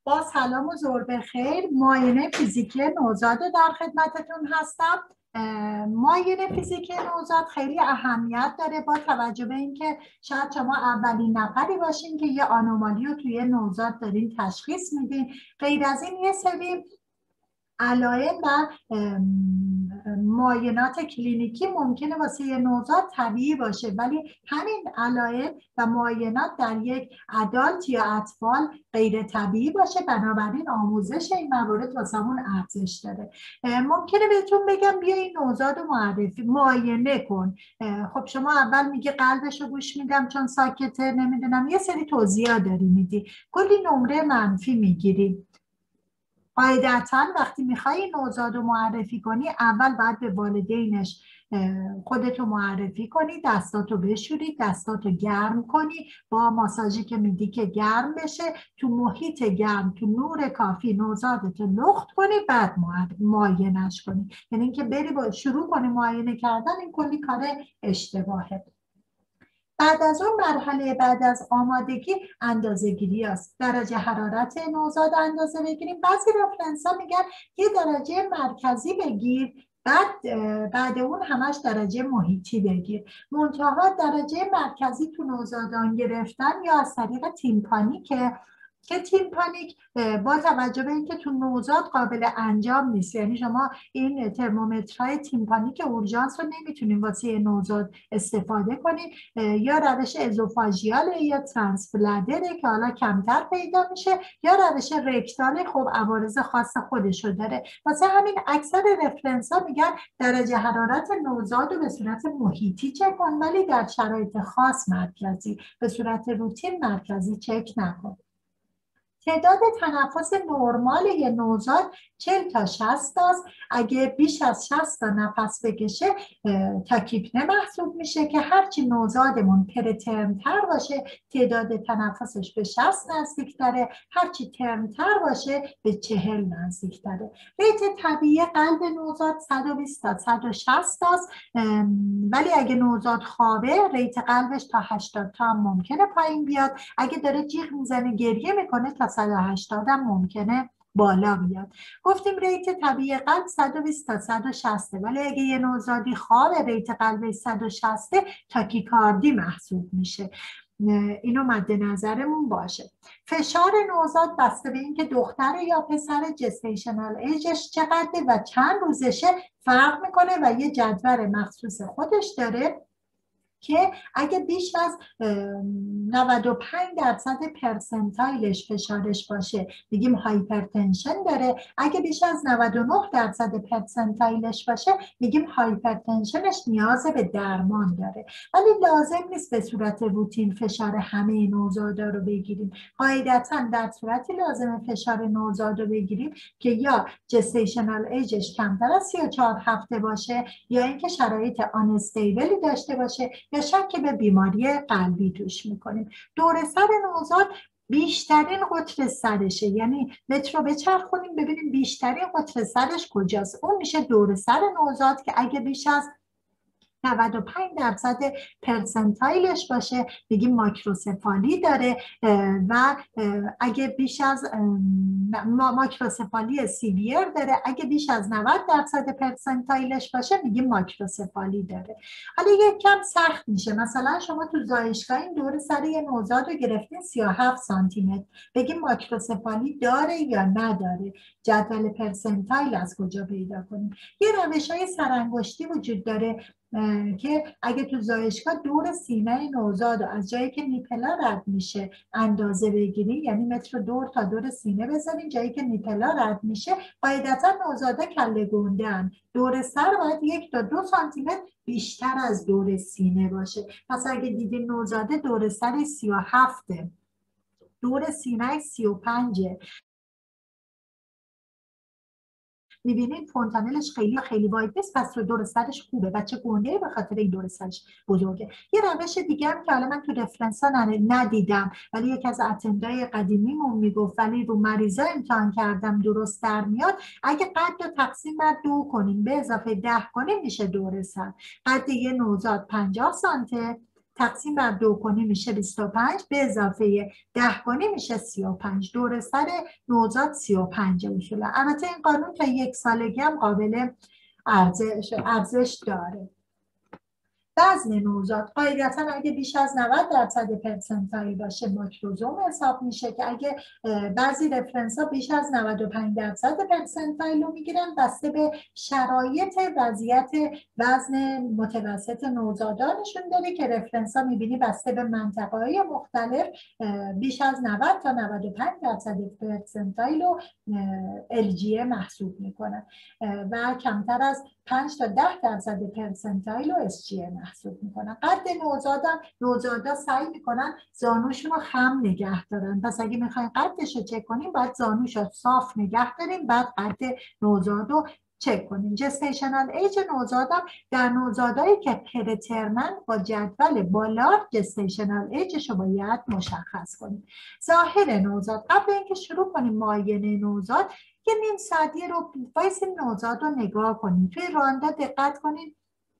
با سلام و ظهر بخیر. معاینه فیزیکی نوزاد در خدمتتون هستم. معاینه فیزیکی نوزاد خیلی اهمیت داره با توجه به اینکه شاید شما اولین نفری باشین که یه آنومالی رو توی نوزاد دارین تشخیص میدین. غیر از این یه سری علائم و معاینات کلینیکی ممکنه واسه یه نوزاد طبیعی باشه، ولی همین علائم و معاینات در یک ادالت یا اطفال غیر طبیعی باشه. بنابراین آموزش این موارد واسمون ارزش داره. ممکنه بهتون بگم بیا این نوزاد رو معاینه کن. خب شما اول میگه قلبش رو گوش میدم چون ساکته، نمیدونم یه سری توضیحات داری میدی، کلی نمره منفی میگیری. قاعدتاً وقتی میخوای نوزاد رو معرفی کنی اول باید به والدینش خودتو معرفی کنی، دستاتو بشوری، دستاتو گرم کنی، با ماساژی که میدی که گرم بشه، تو محیط گرم، تو نور کافی نوزادتو لخت کنی، بعد معاینش کنی. یعنی اینکه بری شروع کنی معاینه کردن، این کلی کار اشتباهه. بعد از اون مرحله بعد از آمادگی اندازه‌گیری است. درجه حرارت نوزاد اندازه بگیریم. بعضی رفرنس‌ها میگن یه درجه مرکزی بگیر، بعد اون همش درجه محیطی بگیر. منتها درجه مرکزی تو نوزادان گرفتن یا از طریق تیمپانیک که تیمپانیک با توجه به اینکه تو نوزاد قابل انجام نیست، یعنی شما این ترمومترهای تیمپانیک اورژانس رو نمیتونین واسه نوزاد استفاده کنین، یا روش ازوفاژیاله یا ترانسبلدره که حالا کمتر پیدا میشه، یا روش رکتاله، خب عوارض خاص خودشو داره. واسه همین اکثر رفرنس ها میگن درجه حرارت نوزاد رو به صورت محیطی چک کن، ولی در شرایط خاص مرکزی، به صورت روتین مرکزی چک نکن. تعداد تنفس نرمال یه نوزاد 40 تا 60 است. اگه بیش از 60 تا نفس بکشه تاکیپنه محسوب میشه که هرچی نوزادمون پرترمتر باشه تعداد تنفسش به 60 نزدیکتره، هرچی ترمتر باشه به 40 نزدیکتره. ریت طبیعی قلب نوزاد 120 تا 160 است، ولی اگه نوزاد خوابه ریت قلبش تا 80 تا هم ممکنه پایین بیاد. اگه داره جیغ میزنه گریه میکنه تا 180 هم ممکنه بالا بیاد. گفتیم ریت طبیعی قلب 120 تا 160، ولی اگه یه نوزادی خوابه ریت قلبش 160 تاکیکاردی محسوب میشه. اینو مد نظرمون باشه. فشار نوزاد بسته به اینکه دختر یا پسر جستیشنال ایجش چقدره و چند روزشه فرق میکنه و یه جدول مخصوص خودش داره که اگه بیش از 95% پرسنتایلش فشارش باشه میگیم هایپرتنشن داره، اگه بیش از 99% پرسنتایلش باشه میگیم هایپرتنشنش نیاز به درمان داره. ولی لازم نیست به صورت روتین فشار همه نوزادا رو بگیریم. قاعدتاً در صورتی لازم فشار نوزاد رو بگیریم که یا جستیشنال ایجش کمتر از 34 هفته باشه، یا اینکه شرایط آنستیبلی داشته باشه، یا شک به بیماری قلبی توش میکنیم. دور سر نوزاد بیشترین قطر سرشه، یعنی متر رو بچرخونیم ببینیم بیشترین قطر سرش کجاست. اون میشه دور سر نوزاد که اگه بیش از 95% پرسنتایلش باشه بگیم ماکروسفالی داره، و اگه بیش از ماکروسفالی سیویر داره، اگه بیش از 90% پرسنتایلش باشه میگیم ماکروسفالی داره. حالا یک کم سخت میشه، مثلا شما تو زایشگاه این دور سر یه نوزاد رو گرفتین 37 سانتی متر، بگیم ماکروسفالی داره یا نداره، جدول پرسنتایل از کجا پیدا کنیم؟ یه روش‌های سرانگشتی وجود داره که اگه تو زایشگاه دور سینه نوزاد از جایی که نیپلا رد میشه اندازه بگیریم، یعنی متر دور تا دور سینه بزنیم، جایی که نیپلا رد میشه قاعدتا نوزادا کله گنده ان، دور سر باید 1 تا 2 سانتی متر بیشتر از دور سینه باشه. پس اگه دیدین نوزاده دور سر 37 دور سینه 35، میبینید فونتانلش خیلی خیلی واید نیست، پس دور سرش خوبه، بچه گنده به خاطر این دور سرش بزرگه. یه روش دیگه هم که حالا من تو رفرنس ها ندیدم ولی یکی از اتندای قدیمیمون میگفت، ولی رو مریضا امتحان کردم درست در میاد، اگه قد رو تقسیم بر 2 کنیم به اضافه 10 کنیم میشه دور سر. قد یه نوزاد 50 سانته، تقسیم بر 2 کنیم میشه 25 به اضافه 10 کنیم میشه 35. دور سر نوزاد 35 اصولا. البته این قانون تا 1 سالگی هم قابل ارزش داره. وزن نوزاد قاعدتا اگه بیش از 90% پرسنتایل باشه ماکروزوم حساب میشه، که اگه بعضی رفرنس ها بیش از 95% پرسنتایل رو میگیرن، بسته به شرایط وضعیت وزن متوسط نوزادانشون داره که رفرنس ها میبینی بسته به منطقه های مختلف بیش از 90 تا 95% پرسنتایل رو LGA محسوب میکنن و کمتر از 5 تا 10% پرسنتایل رو SGA محسوب میکنن. قد نوزادا سعی میکنن زانوشون رو خم نگه دارن، پس اگه میخواین قدش رو چک کنیم باید زانوش رو صاف نگه داریم، بعد قد نوزاد رو چک کنیم. جستیشنال ایج نوزادم در نوزادایی که پرترمن با جدول بالا جستیشنال ایجش رو باید مشخص کنیم. ظاهر نوزاد قبل اینکه شروع کنیم معاینه نوزاد یه نیم ساعتی رو وایسیم نوزاد رو نگاه کنیم. توی راندا دقت کنیم،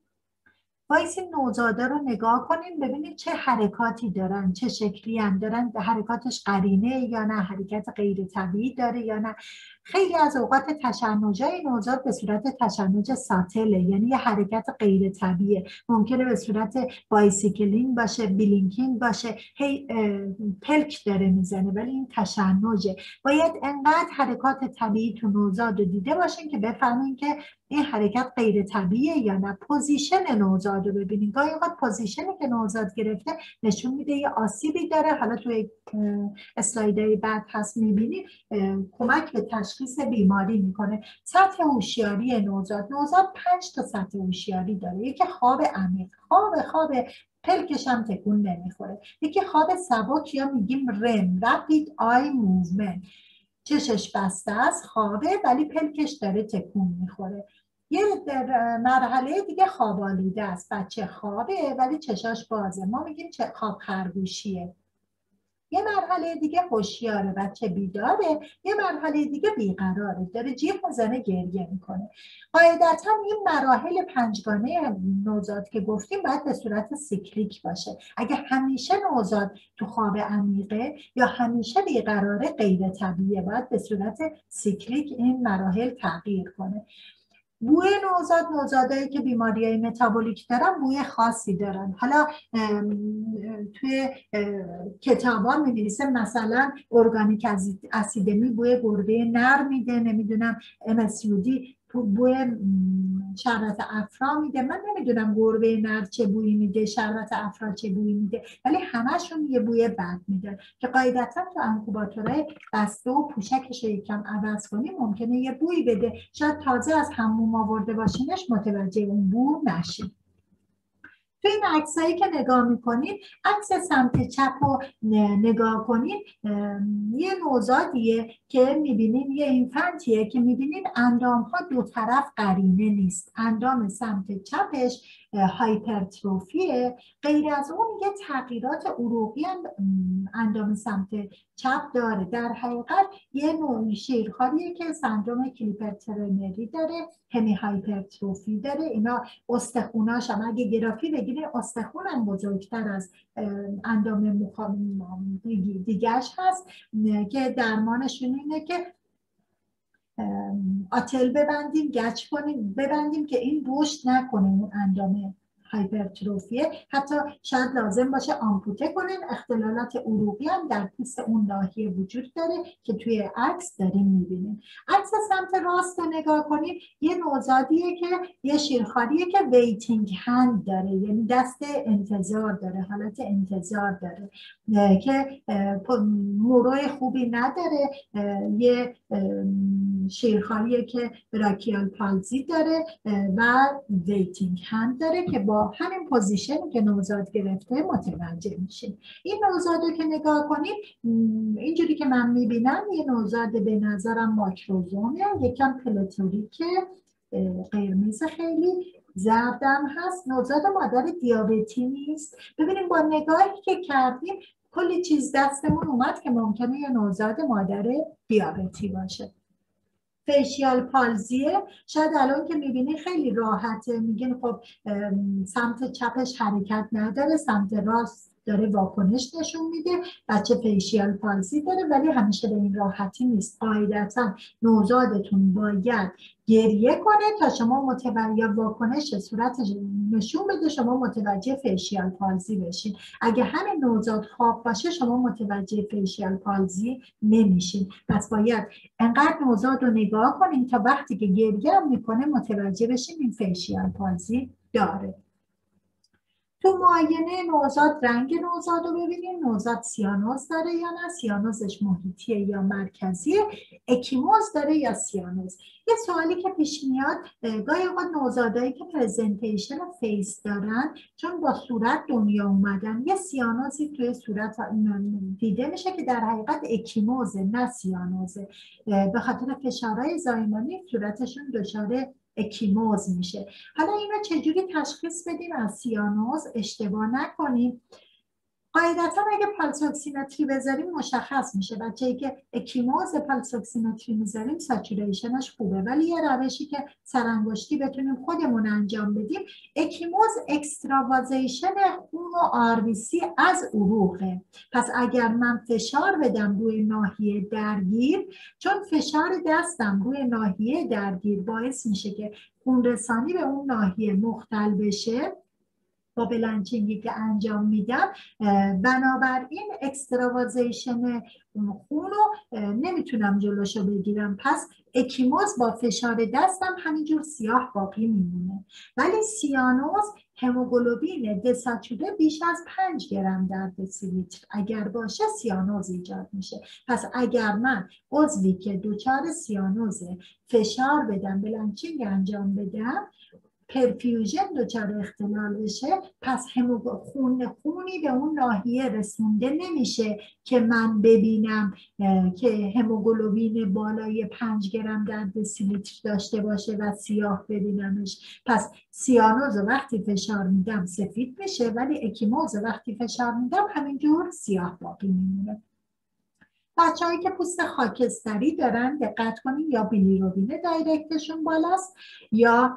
وایسیم نوزاده رو نگاه کنیم ببینید چه حرکاتی دارن، چه شکلی هم دارن، حرکاتش قرینه یا نه، حرکت غیر طبیعی داره یا نه. خیلی از اوقات تشنجای نوزاد به صورت تشنج ساتله، یعنی یه حرکت غیر طبیعیه، ممکنه به صورت بایسیکلینگ باشه، بلینکینگ باشه، هی پلک داره میزنه ولی این تشنجه. باید انقدر حرکات طبیعی تو نوزاد رو دیده باشین که بفهمین که این حرکت غیر طبیعیه یا نه. پوزیشن نوزاد رو ببینین، گاهی اوقات پوزیشنی که نوزاد گرفته نشون میده یه آسیبی داره، حالا توی اسلایدهای بعد هست میبینی، کمک به تشخیص بیماری میکنه. سطح هوشیاری نوزاد 5 تا سطح هوشیاری داره. یکی خواب عمیق، خواب پلکش هم تکون نمیخوره. یکی خواب سبک یا میگیم رم، رپید آی موومنت، چشش بسته است، خوابه ولی پلکش داره تکون میخوره. یه مرحله دیگه خواب آلوده است، بچه خوابه ولی چشاش بازه، ما میگیم چه خواب خرگوشیه. یه مرحله دیگه هوشیاره، بچه بیداره. یه مرحله دیگه بیقراره، داره جیغ میزنه، گریه میکنه. قاعدتا این مراحل 5گانه نوزاد که گفتیم باید به صورت سیکلیک باشه. اگه همیشه نوزاد تو خواب عمیقه یا همیشه بیقراره غیر طبیعیه، باید به صورت سیکلیک این مراحل تغییر کنه. بوی نوزادایی که بیماریهای متابولیک دارن بوی خاصی دارن. حالا توی کتابا می‌نویسه مثلا ارگانیک اسیدمی بوی گربه نر میده، نمیدونم MSUD بوی شربت افرا میده. من نمیدونم گربه نر چه بویی میده، شربت افرا چه بویی میده، ولی همشون یه بوی بد میده که قاعدتا تو انکوباتورهای بسته و پوشکش رو یکم عوض کنیم ممکنه یه بویی بده، شاید تازه از حموم آورده باشینش متوجه اون بو نشید. تو این عکسایی که نگاه میکنید، عکس سمت چپ رو نگاه کنید، یه نوزادیه که میبینید، یه اینفنتیه که میبینید اندام ها دو طرف قرینه نیست. اندام سمت چپش هایپرتروفیه، غیر از اون یه تغییرات عروقی هم اندام سمت چپ داره. در حقیقت یه نوع شیرخواریه که سندروم کلیپر-ترنری داره، همی هایپرتروفی داره. اینا استخوناش هم اگه گرافی بگیرین استخون هم بزرگتر از اندام دیگرش هست که درمانشون اینه که آتل ببندیم، گچ کنیم، ببندیم که این رشد نکنه اون اندام هایپرتروفیه. حتی شاید لازم باشه آمپوته کنن. اختلالات عروقی هم در پوست اون ناحیه وجود داره که توی عکس داریم میبینیم. عکس سمت راست رو نگاه کنیم، یه نوزادیه که یه شیرخواریه که ویتینگ هند داره، یعنی دست انتظار داره، حالت انتظار داره که موروی خوبی نداره. یه شیرخواریه که براکیال پالزی داره و ویتینگ هند داره که با همین پوزیشنی که نوزاد گرفته متوجه میشیم. این نوزاد رو که نگاه کنیم اینجوری که من میبینم یه نوزاد به نظرم ماکروزومه، یکم پلاتوریکه، قرمز خیلی زردم هست. نوزاد مادر دیابتی نیست. ببینیم با نگاهی که کردیم کلی چیز دستمون اومد که ممکنه یه نوزاد مادر دیابتی باشه. فیشیال پالزیه. شاید الان که میبینی خیلی راحته، میگین خب سمت چپش حرکت نداره، سمت راست داره واکنش نشون میده، بچه فیشیال پالزی داره، ولی همیشه به این راحتی نیست. قاعدتا نوزادتون باید گریه کنه تا شما یا واکنش صورتش نشون بده شما متوجه فیشیال پالزی بشین. اگه همین نوزاد خواب باشه شما متوجه فیشیال پالزی نمیشین. پس باید انقدر نوزاد رو نگاه کنین تا وقتی که گریه میکنه متوجه بشین این فیشیال پالزی داره. تو معاینه نوزاد رنگ نوزاد رو ببینیم، نوزاد سیانوز داره یا نه، سیانوزش محیطیه یا مرکزیه، اکیموز داره یا سیانوز. یه سوالی که پیش میاد، گاهی اوقات نوزادایی که پرزنتیشن فیس دارن چون با صورت دنیا اومدن یه سیانوزی توی صورت دیده میشه که در حقیقت اکیموزه نه سیانوزه، به خاطر فشارهای زایمانی صورتشون دچار اکیموز میشه. حالا این رو چجوری تشخیص بدیم از سیانوز اشتباه نکنیم؟ قاعدتا اگه پالس اکسیمتری بذاریم مشخص میشه. بچه‌ای که اکیموز پالس اکسیمتری میذاریم ساتوریشنش خوبه، ولی یه روشی که سرانگشتی بتونیم خودمون انجام بدیم، اکیموز اکستراوازیشن خون و آربیسی از عروقه. پس اگر من فشار بدم روی ناحیه درگیر، چون فشار دستم روی ناحیه درگیر باعث میشه که خون رسانی به اون ناحیه مختل بشه با بلنچینگی که انجام میدم، بنابراین اکستراوازیشن خون رو نمیتونم جلوشو بگیرم. پس اکیموز با فشار دستم همینجور سیاه باقی میمونه. ولی سیانوز هموگلوبین دساتوره بیش از 5 گرم در دسیلیتر اگر باشه سیانوز ایجاد میشه. پس اگر من عضوی که دچار سیانوزه فشار بدم، بلنچینگ انجام بدم، پرفیوژن دچار اختلال بشه، پس خونی به اون ناحیه رسونده نمیشه که من ببینم که هموگلوبین بالای 5 گرم در دسیلیتر داشته باشه و سیاه ببینمش. پس سیانوز وقتی فشار میدم سفید میشه، ولی اکیموز وقتی فشار میدم همینجور سیاه باقی میمونه. بچه‌هایی که پوست خاکستری دارن دقت کنین، یا بیلیروبین دایرکتشون بالاست یا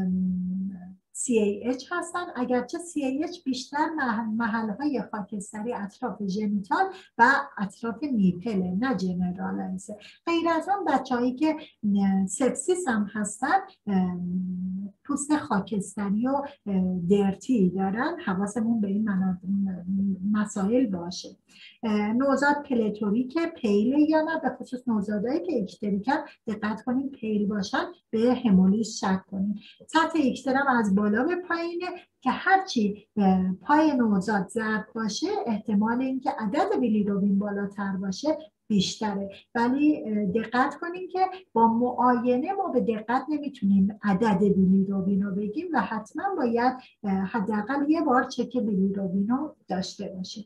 CAH هستن. اگرچه CAH بیشتر محلهای خاکستری اطراف ژنیتال و اطراف نیپله، نه جنرالایزه. غیر از اون بچه‌هایی که سپسیس هم هستن پوست خاکستری و درتی دارن، حواسمون به این مسائل باشه. نوزاد پلتوریک پیل یا نه، به خصوص نوزادایی که اکتریکن دقت کنین پیل باشن به همولیز شک کنین. سطح اکترم از بالا به پایینه که هرچی پای نوزاد زرد باشه احتمال اینکه عدد بیلیروبین بالاتر باشه بیشتره. ولی دقت کنین که با معاینه ما به دقت نمیتونیم عدد بیلیروبین رو بگیم و حتما باید حداقل یه بار چک بیلیروبین رو داشته باشیم.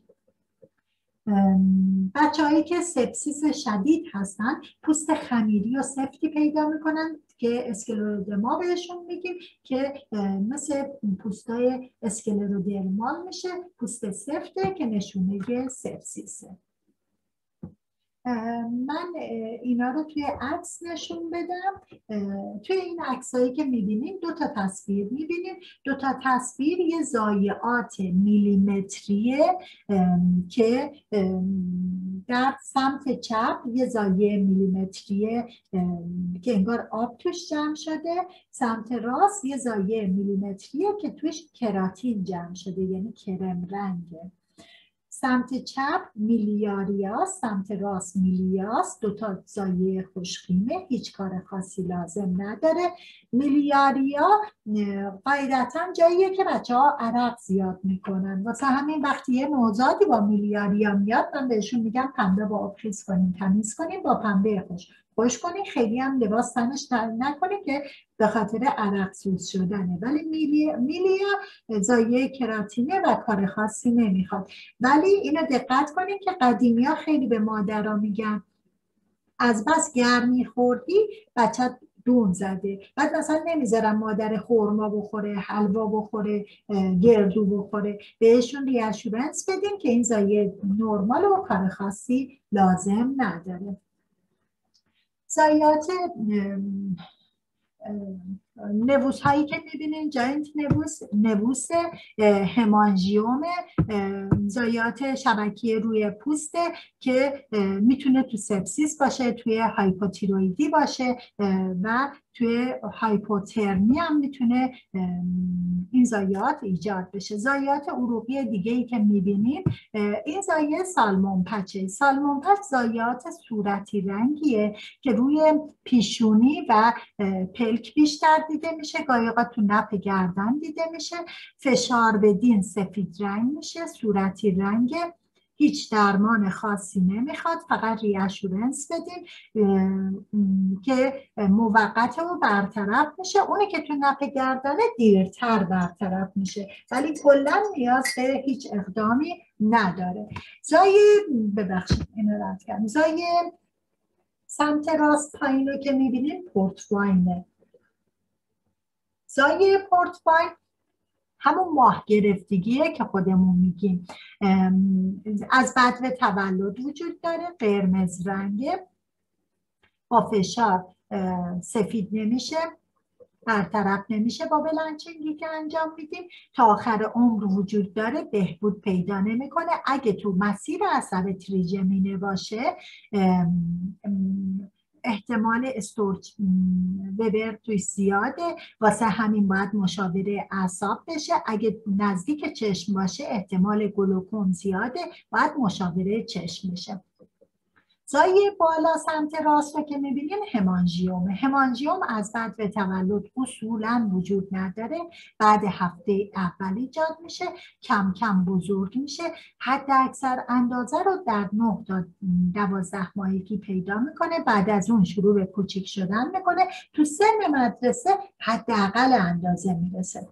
بچه‌هایی که سپسیس شدید هستن پوست خمیری و سفتی پیدا میکنن که اسکلرودرما بهشون میگیم، که مثل پوستای اسکلرودرمال میشه، پوست سفته که نشونه سپسیسه. من اینا رو توی عکس نشون بدم. توی این عکسایی که میبینیم 2 تا تصویر میبینیم. 2 تا تصویر یه ضایعات میلیمتریه که در سمت چپ یه ضایعه میلیمتریه که انگار آب توش جمع شده، سمت راست یه ضایعه میلیمتریه که توش کراتین جمع شده، یعنی کرم رنگه. سمت چپ میلیاریاس، سمت راست میلیاس، 2 تا ضایعه خوشخیمه، هیچ کار خاصی لازم نداره. میلیاریا قاعدتا جاییه که بچه‌ها عرق زیاد میکنن، واسه همین وقتی یه نوزادی با میلیاریا میاد من بهشون میگم پنبه با آب خیس کنین، تمیز کنین، با پنبه خوش کنین، خیلی هم لباس تنش نکنین که به خاطر عرق سوز شدنه. ولی میلیا ضایعه کراتینه و کار خاصی نمیخواد. ولی اینو دقت کنین که قدیمی ها خیلی به مادرها میگن از بس گرمی خوردی بچت دون زده، بعد مثلا نمیذارم مادر خورما بخوره، حلوا بخوره، گردو بخوره، بهشون ریاشورنس بدین که این ضایعه نرمال و کار خاصی لازم نداره. ضایعات نبوس هایی که میبینین جاینت نبوس همانژیوم، ضایعات شبکیه روی پوسته که میتونه تو سپسیس باشه، توی هایپوتیرویدی باشه و توی هایپوترمی هم میتونه این ضایعات ایجاد بشه. ضایعات عروقی دیگه ای که میبینیم این ضایعه سالمون پچه. سالمون پچ ضایعات صورتی رنگیه که روی پیشونی و پلک بیشتر دیده میشه، گاهی اوقات تو نف گردن دیده میشه. فشار بدین سفید رنگ میشه، صورتی رنگ. هیچ درمان خاصی نمیخواد، فقط ریاشورنس بدین که موقت و برطرف میشه. اونی که تو نف گردنه دیرتر برطرف میشه، ولی کلا نیاز به هیچ اقدامی نداره. زای سمت راست پایین رو که میبینیم پورتواینه. زای پورتواین همون ماه گرفتگیه که خودمون میگیم. از بدو تولد وجود داره، قرمز رنگه، با فشار سفید نمیشه، برطرف نمیشه با بلنچینگی که انجام میدیم. تا آخر عمر وجود داره، بهبود پیدا نمیکنه. اگه تو مسیر عصب تریجمینه باشه احتمال استورج وبر توی زیاده، واسه همین باید مشاوره اعصاب بشه. اگه نزدیک چشم باشه احتمال گلوکوم زیاده، باید مشاوره چشم بشه. زای بالا سمت راست رو که میبینیم همانژیوم از بعد به تولد اصولا وجود نداره، بعد هفته اول ایجاد میشه، کم کم بزرگ میشه، حد اکثر اندازه رو در 9 تا 12 ماهگی پیدا میکنه، بعد از اون شروع به کوچیک شدن میکنه، تو سن مدرسه حداقل اندازه میرسه.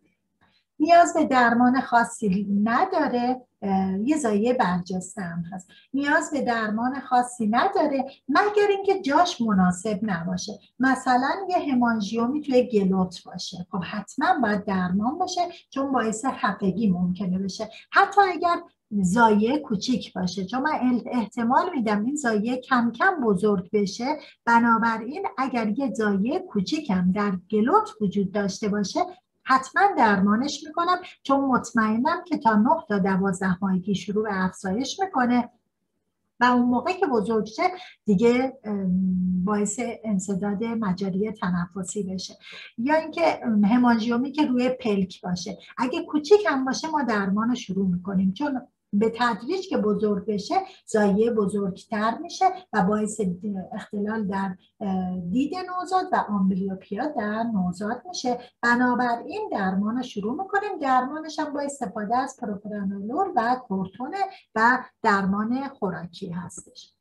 نیاز به درمان خاصی نداره. یه ضایعه برجسته هم هست، نیاز به درمان خاصی نداره مگر اینکه جاش مناسب نباشه. مثلا یه همانژیومی توی گلوت باشه، خب حتما باید درمان بشه چون باعث خفگی ممکنه بشه، حتی اگر ضایعه کوچیک باشه، چون من احتمال میدم این ضایعه کم کم بزرگ بشه. بنابراین اگر یه ضایعه کوچیک هم در گلوت وجود داشته باشه حتما درمانش میکنم، چون مطمئنم که تا 9 تا 12 ماهگی شروع به افزایش میکنه و اون موقع که بزرگ شه دیگه باعث انسداد مجاری تنفسی بشه. یا اینکه همانژیومی که روی پلک باشه، اگه کوچیک هم باشه ما درمان شروع میکنیم، چون به تدریج که بزرگ بشه ضایعه بزرگتر میشه و باعث اختلال در دید نوزاد و آمبلیوپیا در نوزاد میشه. بنابراین درمان شروع میکنیم. درمانش هم با استفاده از پروپرانولور و کورتون و درمان خوراکی هستش.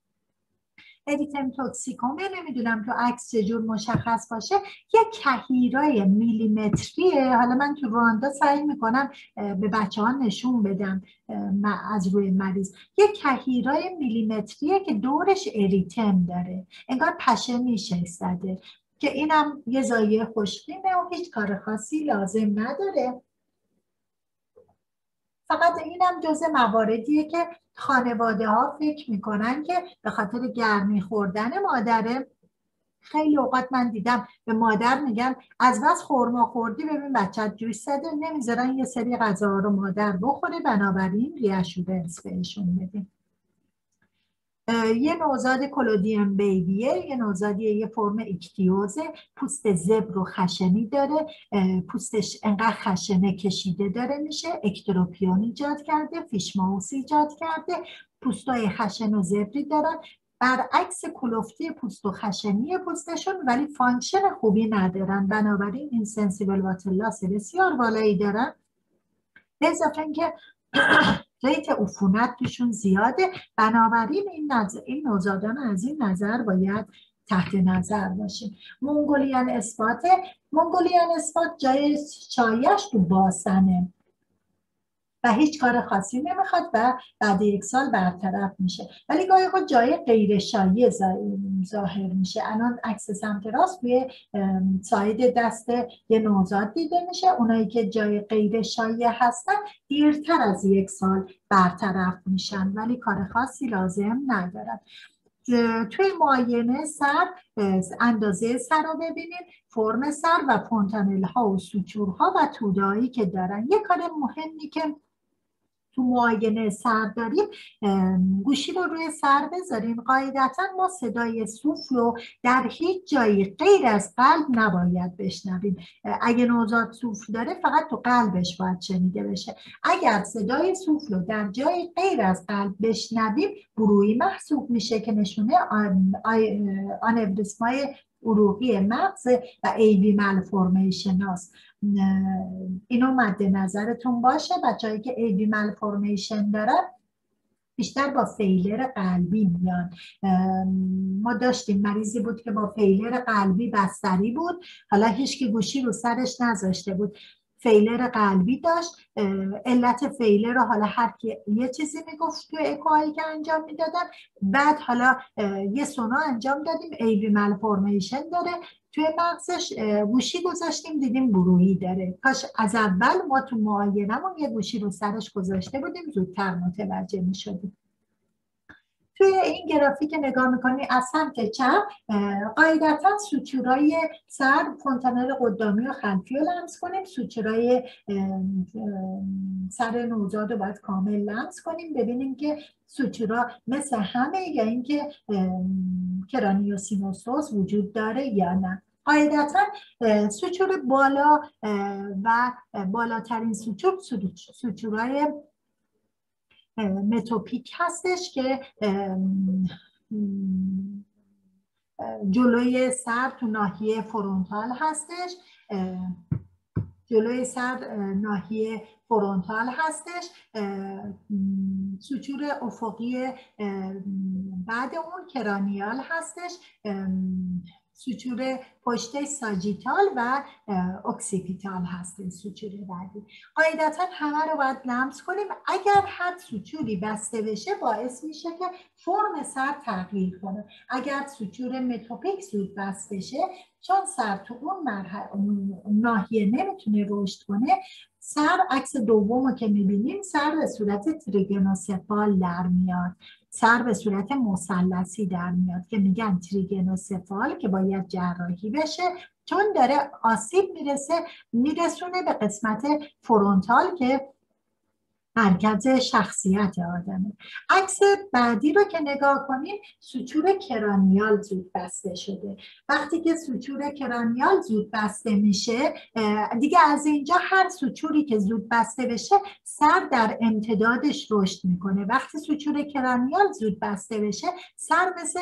اریتم توکسیکومه، نمیدونم تو عکس چجور مشخص باشه، یه کهیرای میلیمتریه. حالا من تو رواندا سعی میکنم به بچه ها نشون بدم از روی مریض. یه کهیرای میلیمتریه که دورش اریتم داره، انگار پشه میشه زده، که اینم یه ضایعه خوشبینه و هیچ کار خاصی لازم نداره. فقط اینم جزء مواردیه که خانواده ها فکر میکنن که به خاطر گرمی خوردن مادره. خیلی اوقات من دیدم به مادر میگن از بس خورما خوردی ببین بچت جوش زده، نمیذارن یه سری غذاها رو مادر بخوره، بنابراین ریاشورنس بهشون بدیم. یه نوزاد کلودیوم بیبیه، یه نوزادیه، یه فرم ایکتیوزه، پوست زبر و خشنی داره، پوستش انقدر خشنه کشیده داره میشه، اکتروپیون ایجاد کرده، فیش ماوس ایجاد کرده، پوستای خشن و زبری دارن، برعکس کلفتی پوست و خشنی پوستشون، ولی فانکشن خوبی ندارن، بنابراین این سنسیبل واتر لاس بسیار بالایی دارن. به اضافه اینکه ریت عفونت توشون زیاده، بنابراین این نوزادان از این نظر باید تحت نظر باشیم. مونگولیان اسپات جای چایش تو باسنه و هیچ کار خاصی نمیخواد و بعد 1 سال برطرف میشه، ولی گاهی خود جای غیر شایع ظاهر میشه. الان عکس سمت راست روی ساید دست یه نوزاد دیده میشه. اونایی که جای غیر شایع هستن دیرتر از 1 سال برطرف میشن ولی کار خاصی لازم ندارن. توی معاینه سر اندازه سر رو ببینیم، فرم سر و فونتانل ها و سوچورها و توده‌هایی که دارن. یک کار مهمی که تو معاینه سر داریم، گوشی رو روی سر بذاریم. قاعدتا ما صدای سوفل رو در هیچ جایی غیر از قلب نباید بشنویم. اگه نوزاد سوفل داره فقط تو قلبش باید شنیده بشه. اگر صدای سوفل رو در جای غیر از قلب بشنویم برویی محسوب میشه که نشونه آنوریسمای عروقی مغز و ایوی مالفورمیشن هست. اینو مد نظرتون باشه. بچه‌هایی که ایوی مالفورمیشن داره بیشتر با فیلر قلبی میان. ما داشتیم مریضی بود که با فیلر قلبی بستری بود، حالا هیچکی گوشی رو سرش نذاشته بود، فیلر قلبی داشت. علت فیلر رو حالا هر کی یه چیزی میگفت توی اکوهایی که انجام میدادن. بعد حالا یه سونا انجام دادیم، ایوی مالفورمیشن داره توی مغزش، گوشی گذاشتیم دیدیم برویی داره. کاش از اول ما تو معاینمون یه گوشی رو سرش گذاشته بودیم، زودتر متوجه میشدیم. توی این گرافیک نگاه میکنی از سمت چپ، قاعدتا سوچورای سر، فونتانل قدامی و خلفی رو لمس کنیم. سوچورای سر نوزاد رو باید کامل لمس کنیم، ببینیم که سوچورا مثل همه یا اینکه کرانیوسینوسوس وجود داره یا نه. قاعدتا سوچور بالا و بالاترین سوچورای متوپیک هستش که جلوی سر تو ناحیه فرونتال هستش. جلوی سر ناحیه فرونتال هستش. سوچور افقی بعد اون کرانیال هستش. سوچور پشت ساجیتال و اکسیپیتال هست. سوچور بعدی قاعدتا همه رو باید لمس کنیم. اگر هر سوچوری بسته بشه باعث میشه که فرم سر تغییر کنه. اگر سوچور متوپیک زود بسته بشه، چون سر تو اون ناحیه نمیتونه رشد کنه، سر عکس دومو که میبینیم سر به صورت تریگونوسفال در میاد، سر به صورت مثلثی در میاد که میگن تریگونوسفال، که باید جراحی بشه چون داره آسیب میرسونه به قسمت فرونتال که مرکز شخصیت آدمه. عکس بعدی رو که نگاه کنیم، سوچور کرانیال زود بسته شده. وقتی که سوچور کرانیال زود بسته میشه، دیگه از اینجا هر سوچوری که زود بسته بشه سر در امتدادش رشد میکنه. وقتی سوچور کرانیال زود بسته بشه سر مثل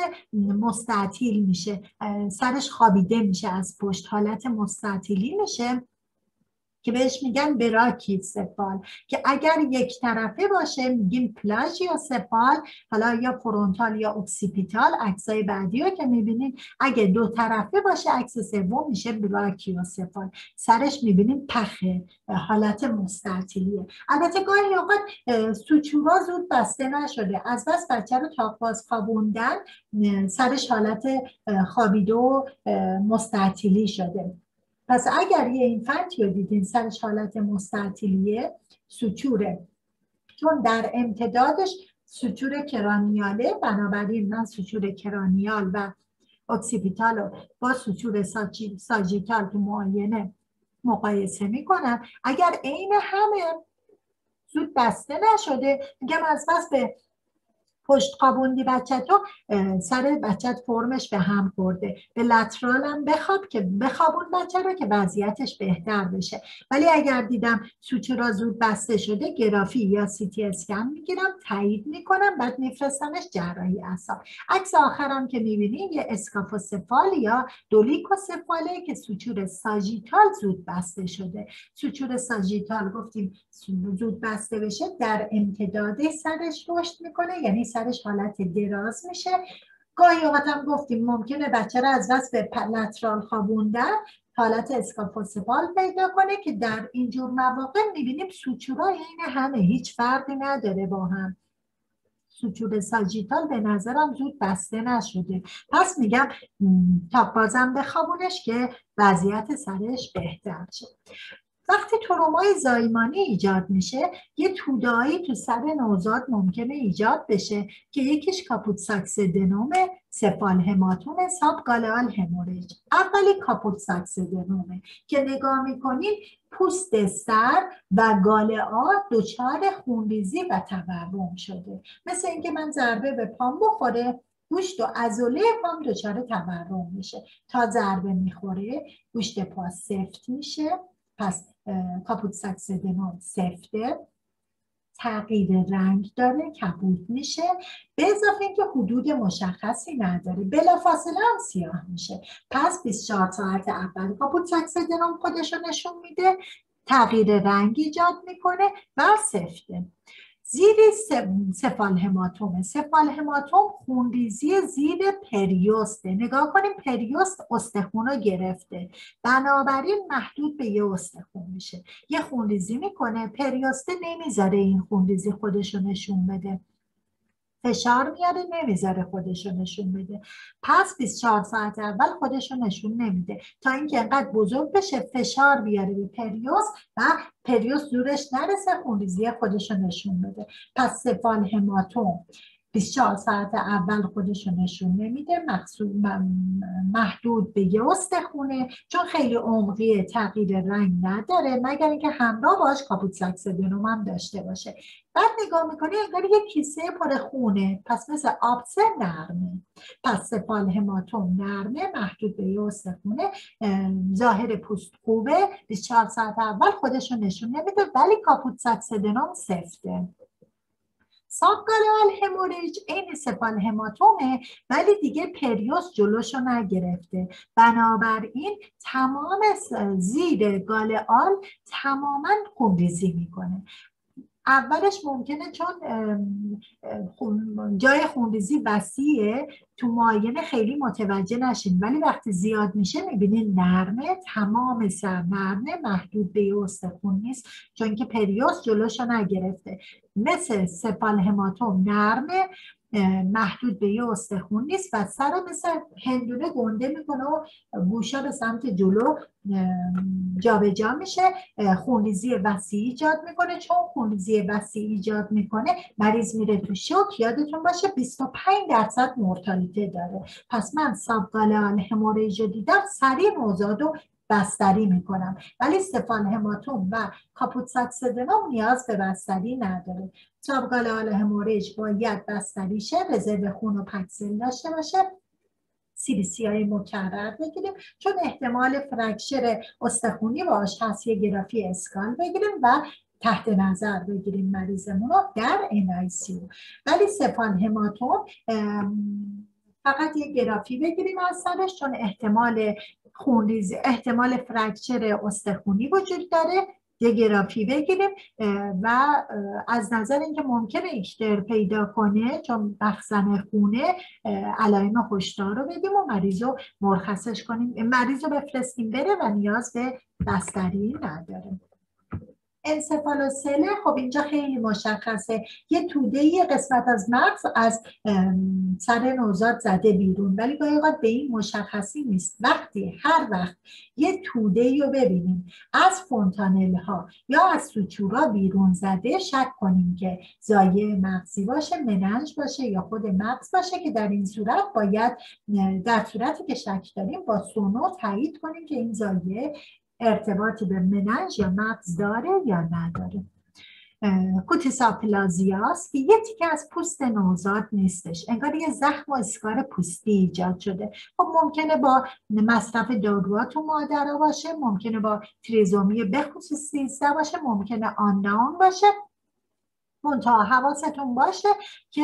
مستطیل میشه، سرش خوابیده میشه، از پشت حالت مستطیلی میشه که بهش میگن براکیسفال، که اگر یک طرفه باشه میگیم پلاژیوسفال، حالا یا فرونتال یا اوکسیپیتال. عکسای بعدی رو که میبینیم اگه دو طرفه باشه عکس سوم میشه براکیوسفال، سرش میبینیم پخه، حالت مستطیلیه. البته گاهی اوقات سوچورا زود بسته نشده، از بس بچه رو تاق باز خوابوندن سرش حالت خوابیده و مستطیلی شده. پس اگر یه اینفنتی رو دیدین سرش حالت مستطیلیه، سوچوره، چون در امتدادش سوچور کرانیاله. بنابراین من سوچور کرانیال و اکسیپیتال رو با سوچور ساجیتال تو معاینه مقایسه میکنم. اگر عین همه زود بسته نشده، میگم از بس به پشت خوابوندی بچه تو، سر بچه فرمش به هم خورده، به لترال هم بخواب که بخوابون بچه رو که وضعیتش بهتر بشه. ولی اگر دیدم سوچورا زود بسته شده، گرافی یا سی تی اسکن میگیرم، تایید میکنم، بعد میفرستمش جراحی اعصاب. عکس آخرم که میبینیم یه اسکافوسفال یا دولیکوسفاله که سوچور ساجیتال زود بسته شده. سوچور ساجیتال گفتیم زود بسته بشه در امتداد سرش رشد میکنه، یعنی سرش حالت دراز میشه. گاهی اوقات هم گفتیم ممکنه بچه را از بس به لترال خوابوندن حالت اسکافوسفال پیدا کنه که در اینجور مواقع میبینیم سوچورا عین همه، هیچ فرقی نداره با هم. سوچور ساجیتال به نظرم زود بسته نشده، پس میگم تا بازم بخوابونش که وضعیت سرش بهتر شه. وقتی ترومای زایمانی ایجاد میشه یه تودایی تو سر نوزاد ممکنه ایجاد بشه که یکیش کاپوت ساکسیدنومه، سفال هماتوم، سابگالال هموریج. اولی کاپوت ساکسیدنومه که نگاه میکنین پوست سر و گاله دچار خونریزی و تورم شده، مثل اینکه من ضربه به پام بخوره گوشت و عضله پام دچار تورم میشه. تا ضربه میخوره گوشت پا سفت میشه، پس کاپوت ساکسیدنوم سفته، تغییر رنگ داره، کبود میشه، به اضافه اینکه حدود مشخصی نداره، بلافاصله هم سیاه میشه. پس 24 ساعت اول کاپوت ساکسیدنوم خودش رو نشون میده، تغییر رنگ ایجاد میکنه و سفته. زیر سفال هماتومه. سفال هماتوم خونریزی زیر پریوسته. نگاه کنیم پریوست استخون رو گرفته، بنابراین محدود به یه استخون میشه. یه خونریزی میکنه، پریوسته نمیذاره این خونریزی خودش رو نشون بده، فشار میاره نمیذاره خودش رو نشون بده. پس 24 ساعت اول خودش رو نشون نمیده تا اینکه انقدر بزرگ بشه فشار بیاره به پریوس و پریوس دورش نرسه خونریزی خودش رو نشون بده. پس سفال هماتوم 24 ساعت اول خودش رو نشون نمیده، محدود به یه استخونه، چون خیلی عمقی، تغییر رنگ نداره مگر اینکه همراه باش کاپوت ساکسیدنوم هم داشته باشه. بعد نگاه میکنی انگار یه کیسه پر خونه، پس مثل آبسه نرمه. پس سفال هماتوم نرمه، محدود به یه استخونه، ظاهر پوست خوبه، 24 ساعت اول خودش رو نشون نمیده، ولی کاپوت ساکسیدنوم سفته. سابگالال هموریج عین سفال هماتومه ولی دیگه پریوس جلوشو نگرفته، بنابراین تمام زیر گالال تماما خونریزی میکنه. اولش ممکنه چون جای خونریزی وسیعه تو معاینه خیلی متوجه نشین، ولی وقتی زیاد میشه میبینین نرمه، تمام سر نرمه، محدود به استخون نیست چون که پریوس جلوشو نگرفته. مثل سفال هماتوم نرمه، محدود به یه استخون نیست و سر مثل هندونه گنده میکنه و گوشا به سمت جلو جابجا میشه، خونریزی وسیع ایجاد میکنه. چون خونریزی وسیع ایجاد میکنه مریض میره تو شوک. یادتون باشه 25% مورتالیته داره. پس من سابگالال هموریج رو دیدم سریع نوزاد رو بستری میکنم، ولی سفال هماتوم و کاپوت ساکسیدنوم نیاز به بستری نداره. سابگالال هموریج باید بستری شه، رزرو خون و پکسل داشته باشه، CBC های مکرر بگیریم چون احتمال فرکچر استخونی باش هست، یه گرافی اسکان بگیریم و تحت نظر بگیریم مریضمون رو در NICU. ولی سفال هماتوم فقط یه گرافی بگیریم از سرش چون احتمال خونریزی، احتمال فرکچر استخونی وجود داره، یه گرافی بگیریم و از نظر اینکه ممکنه ایکتر پیدا کنه چون مخزن خونه، علائم هشدار رو بدیم و مریض رو مرخصش کنیم، مریض رو بفرستیم بره و نیاز به بستری نداره. انسفالوسله خب اینجا خیلی مشخصه، یه توده یه قسمت از مغز از سر نوزاد زده بیرون، ولی گاهی اوقات به این مشخصی نیست. هر وقت یه توده رو ببینیم از فونتانل ها یا از سوچورا بیرون زده، شک کنیم که زایه مغزی باشه، مننج باشه یا خود مغز باشه، که در این صورت باید در صورتی که شک داریم با سونو تایید کنیم که این زایه ارتباطی به مننج یا مغز داره یا نداره. کوتیس آپلازیاس که یه تیکه از پوست نوزاد نیستش، انگار یه زخم و اسکار پوستی ایجاد شده. خب ممکنه با مصرف داروها تو مادرها باشه، ممکنه با تریزومی بخصوص 13 باشه، ممکنه آناون باشه. منتها حواستون باشه که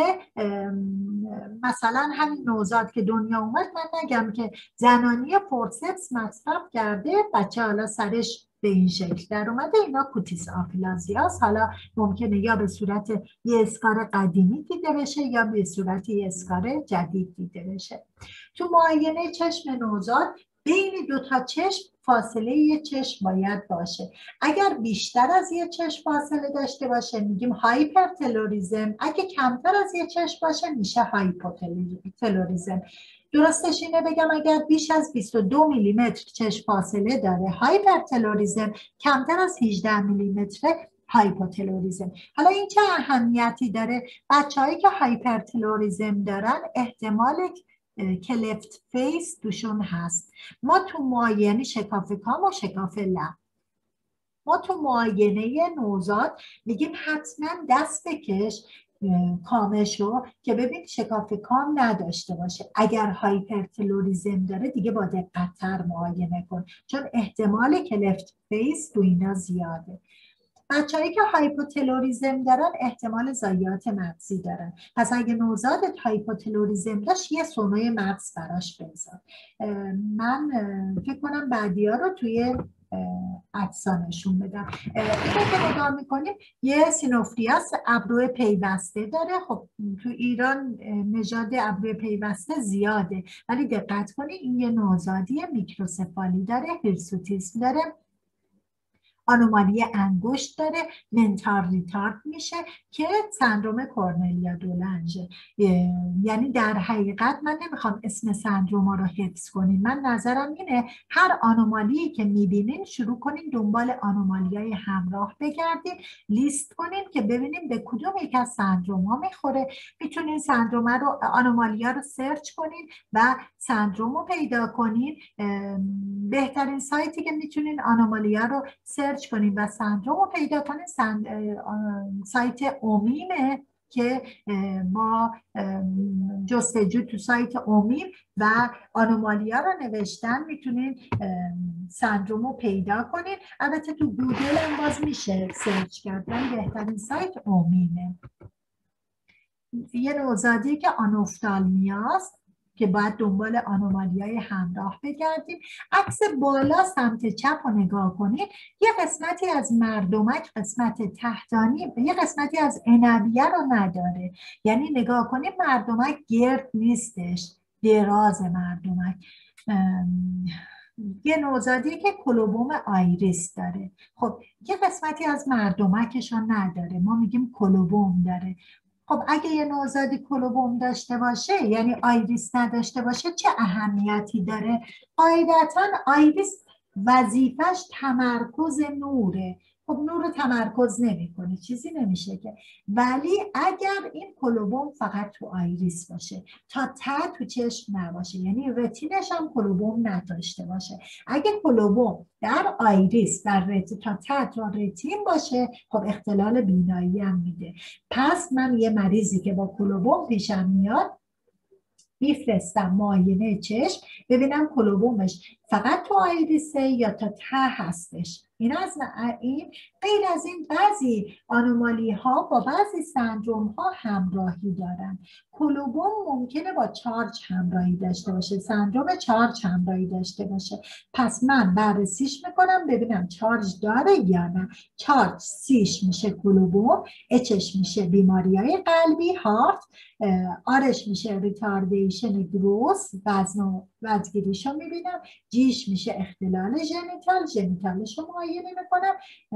مثلا همین نوزاد که دنیا اومد، من نگم که زنانی فورسپس مصرف کرده بچه حالا سرش به این شکل در اومده، اینا کوتیس آپلازیاس. حالا ممکنه یا به صورت یه اسکار قدیمی دیده بشه یا به صورت یه اسکار جدید دیده بشه. تو معاینه چشم نوزاد بین دو تا چشم فاصله یه چشم باید باشه. اگر بیشتر از یه چشم فاصله داشته باشه میگیم هایپرتلوریزم، اگه کمتر از یه چشم باشه میشه هایپوتلوریزم. درستش اینه بگم اگر بیش از 22 میلیمتر چشم فاصله داره هایپرتلوریزم، کمتر از 18 میلیمتر هایپوتلوریزم. حالا این چه اهمیتی داره؟ بچه‌هایی که هایپرتلوریزم دارن احتمال کلفت فیس توشون هست. ما تو معاینه شکاف کام و شکاف لب، ما تو معاینه نوزاد میگیم حتما دست بکش کامشو که ببین شکاف کام نداشته باشه. اگر هایپرتلوریزم داره دیگه با دقت‌تر معاینه کن، چون احتمال کلفت فیس تو اینا زیاده. بچه‌هایی که هایپوتلوریزم دارن احتمال ضایعات مغزی دارن. پس اگه نوزادت هایپوتلوریزم داشت یه سونوی مغز براش بذار. من فکر کنم بعدی‌ها رو توی عدسا نشون بدم. اینو که نگاه میکنیم یه سینوفریاس ابرو پیوسته داره. خب تو ایران نژاد ابرو پیوسته زیاده، ولی دقت کنید این یه نوزادی میکروسفالی داره، هیرسوتیسم داره، آنومالی انگشت داره، منتال ریتارد میشه که سندروم کورنلیا دولنجه. یعنی در حقیقت من نمیخوام اسم سندروم رو حفظ کنیم، من نظرم اینه هر آنومالی که میبینین شروع کنین دنبال آنومالی های همراه بگردین، لیست کنین که ببینیم به کدوم یک از سندروم ها میخوره. میتونین سندروم رو، آنومالی ها رو سرچ کنین و سندروم رو پیدا کنین. بهترین سایتی که میتونین آنومالی ها رو سرچ کنین و سندروم رو پیدا کنین سایت اومیمه که با جستجو تو سایت اومیم و آنومالیا رو نوشتن میتونین سندروم رو پیدا کنین. البته تو گوگل هم باز میشه سرچ کردن، بهترین سایت اومیمه. یه نوزادی که آنوفتالمیاست که باید دنبال آنومالیای همراه بگردیم. عکس بالا سمت چپ رو نگاه کنید، یه قسمتی از مردمک، قسمت تحتانی، یه قسمتی از عنبیه رو نداره. یعنی نگاه کنید مردمک گرد نیستش، دراز مردمک. یه نوزادی که کلوبوم آیریس داره. خب یه قسمتی از مردمکش رو نداره، ما میگیم کلوبوم داره. خب اگه یه نوزادی کلوبوم داشته باشه یعنی آیریس نداشته باشه چه اهمیتی داره؟ قاعدتاً آیریس وظیفش تمرکز نوره. خب نور رو تمرکز نمیکنه، چیزی نمیشه که. ولی اگر این کلوبوم فقط تو آیریس باشه تا ته تو چشم نباشه، یعنی رتینش هم کلوبوم نداشته باشه، اگه کلوبوم در آیریس در تا ته تا رتین باشه خب اختلال بینایی هم میده. پس من یه مریضی که با کلوبوم پیشم میاد میفرستم معاینه چشم ببینم کلوبومش فقط تو آیریسه یا تا ته هستش. این از این غیر از این بعضی آنومالی ها با بعضی سندروم ها همراهی دارن. کلوبوم ممکنه با چارج همراهی داشته باشه، سندروم چارج همراهی داشته باشه. پس من بررسیش میکنم ببینم چارج داره یا نه. چارج سیش میشه کلوبوم، اچش میشه بیماری های قلبی هارت، آرش میشه ریتاردیشن گروس وزنگیریشو میبینم، جیش میشه اختلال ژنیتالشو معاینه میکنم،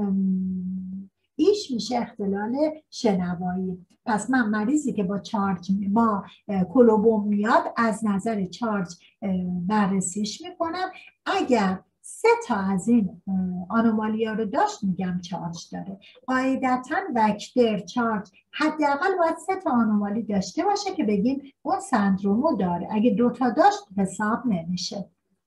ایش میشه اختلال شنوایی. پس من مریضی که با چارج با کلوبوم میاد از نظر چارج بررسیش میکنم. اگر 3 تا از این آنومالیا رو داشت میگم چارج داره. قاعدتاً وکتر چارج حداقل باید 3 تا آنومالی داشته باشه که بگیم اون سندروم رو داره. اگه 2 تا داشت حساب نمیشه.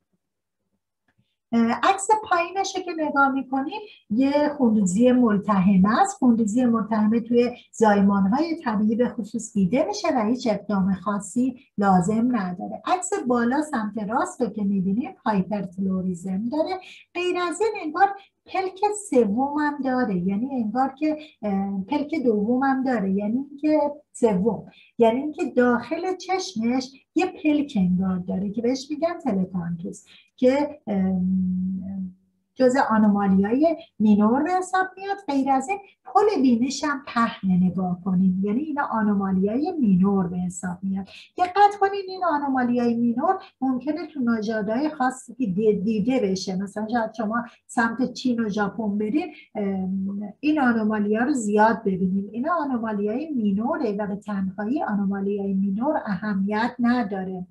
عکس پایینش که نگاه میکنیم یه خونریزی ملتهمه است. خونریزی ملتهمه توی زایمانهای طبیعی به خصوص دیده میشه و هیچ اقدام خاصی لازم نداره. عکس بالا سمت راست رو که میبینیم هایپرتلوریزم داره. غیر از این انگار پلک سوم هم داره، یعنی انگار که پلک دوم هم داره، یعنی که سوم، یعنی اینکه داخل چشمش یه پلک انگار داره که بهش میگن تلکانتوس که جزء آنومالیای مینور به حساب میاد. غیر از این پل بینیش هم پهن نگاه کنیم، یعنی اینا آنومالیای مینور به حساب میاد. دقت کنید این آنومالیای مینور ممکنه تو نژادهای خاصی که دیده بشه، مثلا شاید شما سمت چین و ژاپن برید این آنومالیا رو زیاد ببینید. اینا آنومالیای مینوره و به تنهایی آنومالیای مینور اهمیت نداره.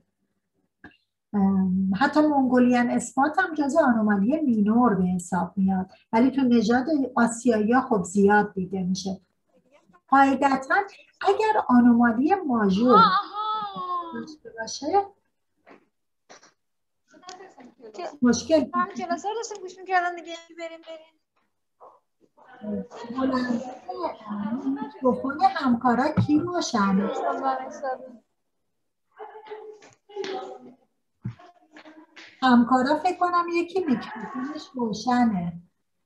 حتی منگولیان اسپات هم جزء آنومالی مینور به حساب میاد، ولی تو نژاد آسیایی ها خب زیاد دیده میشه. قاعدتا اگر آنومالی ماژور داشته باشه مشکل من کلاس ها داشتم گوش میکردم دیگه. بریم میکروفون همکارا کی باشن؟ همکارا فکر کنم یکی میکروفونش روشنه.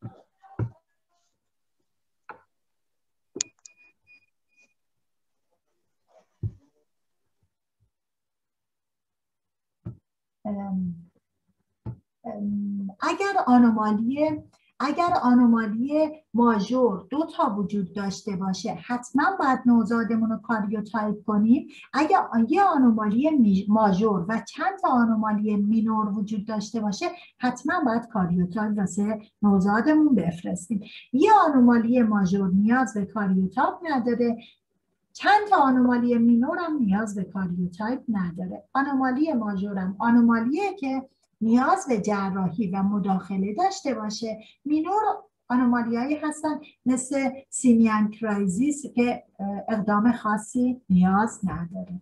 اگر آنومالی ماژور 2 تا وجود داشته باشه حتما باید نوزادمون رو کاریوتایپ کنیم. اگر یه آنومالی ماژور و چند تا آنومالی مینور وجود داشته باشه حتما باید کاریوتایپ واسه نوزادمون بفرستیم. یه آنومالی ماژور نیاز به کاریوتایپ نداره، چند تا آنومالی مینور هم نیاز به کاریوتایپ نداره. آنومالی ماژور هم آنومالیه که نیاز به جراحی و مداخله داشته باشه. مینور آنومالیایی هستن مثل سیمیان کرایزیس که اقدام خاصی نیاز نداره.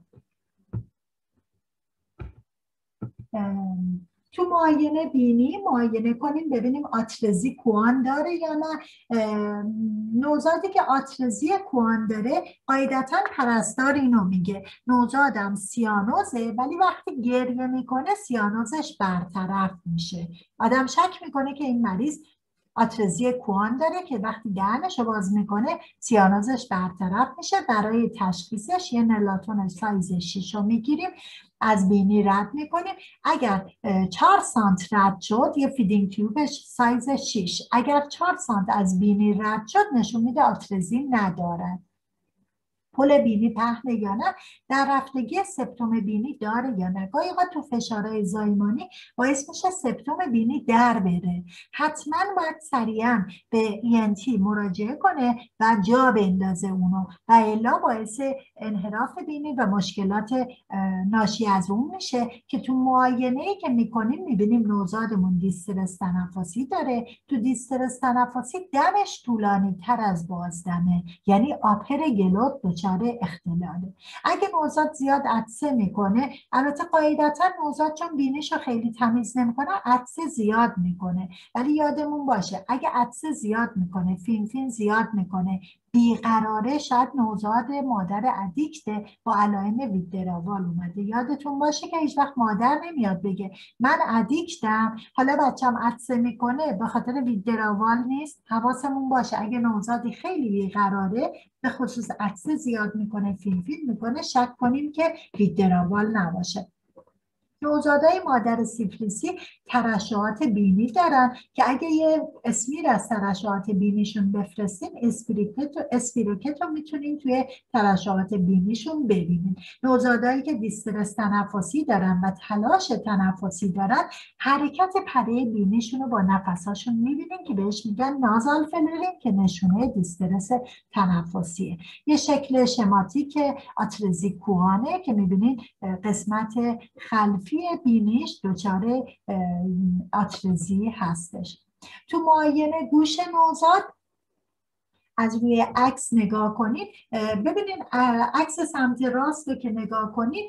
تو معاینه بینی معاینه کنیم ببینیم آترزی کوان داره یا نه. نوزادی که آترزی کوان داره قاعدتا پرستار اینو میگه نوزادم سیانوزه، ولی وقتی گریه میکنه سیانوزش برطرف میشه. آدم شک میکنه که این مریض آترزی کوان داره که وقتی دهنش رو باز میکنه سیانوزش برطرف میشه. برای تشخیصش یه نلاتون سایز 6 رو میگیریم، از بینی رد میکنیم. اگر 4 سانت رد شد یه فیدینگ تیوبش سایز 6، اگر 4 سانت از بینی رد شد نشون میده آترزی نداره. پل بینی پهنه یا نه، در رفتگی سپتوم بینی داره یا نه. گاهی تو فشارهای زایمانی باعث میشه سپتوم بینی در بره، حتما باید سریعا به ENT مراجعه کنه و جا بندازه اونو و الا باعث انحراف بینی و مشکلات ناشی از اون میشه که تو معاینه‌ای که میکنیم میبینیم نوزادمون دیسترس تنفسی داره. تو دیسترس تنفسی دمش طولانی تر از بازدمه، یعنی آپر گلوت اختلاله. اگه نوزاد زیاد عطسه میکنه، البته قاعدتا نوزاد چون بینیشو خیلی تمیز نمیکنه عطسه زیاد میکنه، ولی یادمون باشه اگه عطسه زیاد میکنه، فین زیاد میکنه، بیقراره، شاید نوزاد مادر ادیکته با علائم ویدراوال اومده. یادتون باشه که هیچ وقت مادر نمیاد بگه من ادیکتم حالا بچم عطسه میکنه به خاطر ویدراوال نیست. حواسمون باشه اگه نوزادی خیلی بیقراره به خصوص عطسه زیاد میکنه، فین میکنه، شک کنیم که ویدراوال نباشه. نوزادای مادر سیفلیسی ترشحات بینی دارن که اگه یه اسمیر از ترشحات بینیشون بفرستیم اسپیروکت رو میتونیم توی ترشحات بینیشون ببینیم. نوزادایی که دیسترس تنفسی دارن و تلاش تنفسی دارن حرکت پره بینیشون رو با نفساشون میبینیم که بهش میگن نازال فلرینگ که نشونه دیسترس تنفسیه. یه شکل شماتیک آترزی کوهانه که میبینید قسمت خلفی بینیش دچار آترزی هستش. تو معاینه گوش نوزاد از روی عکس نگاه کنید ببینید عکس سمت راست رو که نگاه کنید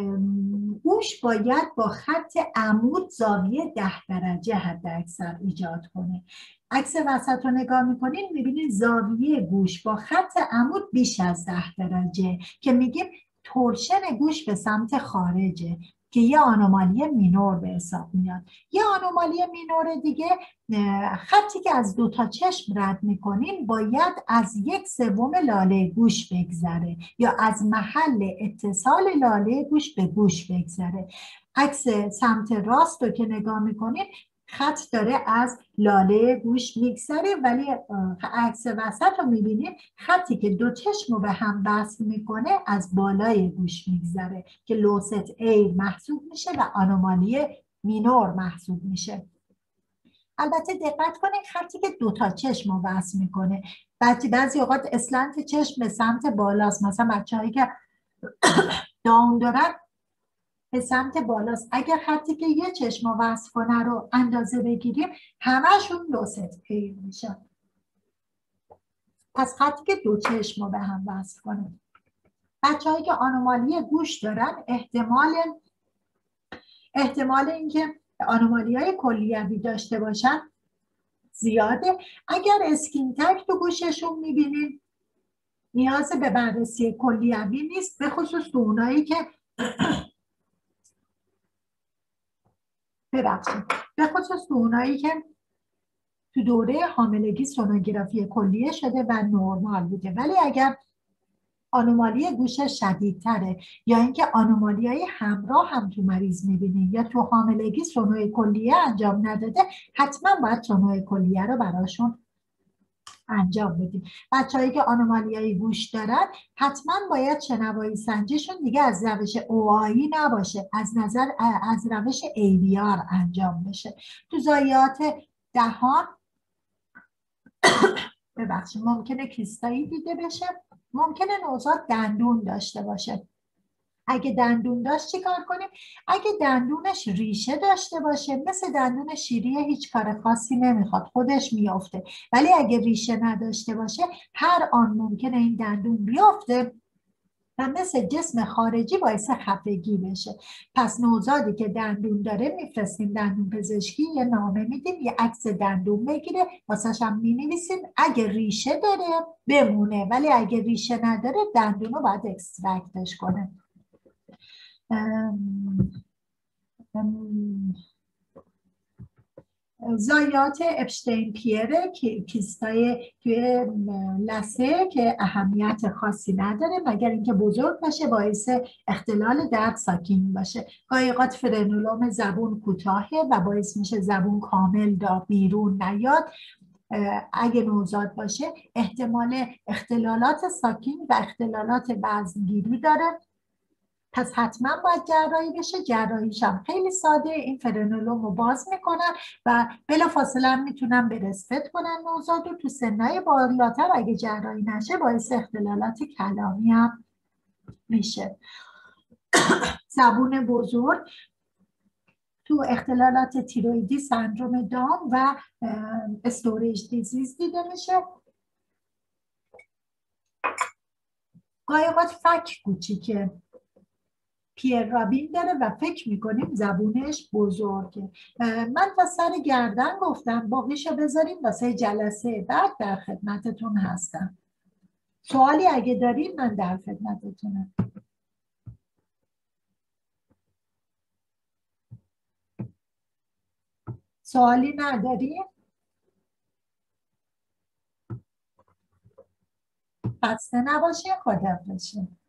گوش باید با خط عمود زاویه 10 درجه حد اکثر ایجاد کنه. عکس وسط رو نگاه میکنید میبینید زاویه گوش با خط عمود بیش از 10 درجه که میگیم تورشن گوش به سمت خارجه که یه آنومالی مینور به حساب میاد. یه آنومالی مینور دیگه خطی که از 2 تا چشم رد میکنیم باید از 1/3 لاله گوش بگذره یا از محل اتصال لاله گوش به گوش بگذره. عکس سمت راست رو که نگاه میکنیم خط داره از لاله گوش میگذره، ولی عکس وسط رو میبینیم خطی که دو چشم رو به هم وصل میکنه از بالای گوش میگذره که لوست ایر محسوب میشه و آنومالی مینور محسوب میشه. البته دقت کنید خطی که دو تا چشم رو وصل میکنه، بعضی اوقات اسلنت چشم به سمت بالاست، مثلا بچه‌هایی که داون دارن به سمت بالاست. اگر خطی که یه چشم رو وصل کنه رو اندازه بگیریم همشون لوست ایر میشن. پس خطی که دو چشم رو به هم وصل کنه. بچه‌هایی که آنومالی گوش دارن احتمال اینکه آنومالی‌های کلیوی داشته باشن زیاده. اگر اسکین تگ تو گوششون میبینید نیاز به بررسی کلیوی نیست، به خصوص تو اونایی که تو دوره حاملگی سونوگرافی کلیه شده و نرمال بوده، ولی اگر آنومالی گوش شدیدتره یا اینکه آنومالی‌های همراه هم تو مریض می‌بینید یا تو حاملگی سونوی کلیه انجام نداده، حتما باید سونوی کلیه رو براشون انجام بدیم. بچه‌هایی که آنومالی‌های گوش دارن حتما باید شنوایی سنجیشون دیگه از روش اوآیی نباشه، از روش ABR انجام بشه. تو ضایعات دهان ممکنه کیستایی دیده بشه، ممکنه نوزاد دندون داشته باشه. اگه دندون داشت چی کار کنیم؟ اگه دندونش ریشه داشته باشه، مثل دندون شیریه هیچ کار خاصی نمیخواد، خودش میافته. ولی اگه ریشه نداشته باشه هر آن ممکنه این دندون بیافته و مثل جسم خارجی باعث خفگی بشه. پس نوزادی که دندون داره میفرستیم دندون پزشکی، یه نامه میدیم، یه عکس دندون بگیره، واسش هم مینویسیم اگه ریشه داره بمونه، ولی اگه ریشه نداره دندون رو باید اکسترکتش کنه. ضایعات اپشتین پیره که کیستای توی لثه که اهمیت خاصی نداره مگر اینکه بزرگ باشه، باعث اختلال درد ساکین باشه. گاهی اوقات فرنولوم زبون کوتاهه و باعث میشه زبون کامل بیرون نیاد. اگه نوزاد باشه احتمال اختلالات ساکین و اختلالات وزنگیری داره، پس حتما باید جراحی بشه. جراحیش هم خیلی ساده، این فرنولوم رو باز میکنن و بلافاصله هم میتونن برسفت کنن نوزاد رو. تو سنهای بالاتر اگه جراحی نشه باعث اختلالات کلامی هم میشه. زبون بزرگ تو اختلالات تیرویدی، سندروم دام و استوریج دیزیز دیده میشه. گاهی اوقات فک کوچیکه پیر رابین داره و فکر میکنیم زبونش بزرگه. من تا سر گردن گفتم، باقیشو بذاریم واسه جلسه بعد در خدمتتون هستم. سوالی اگه دارید من در خدمتتونم. سوالی ندارید؟ خسته نباشید، خداحافظ.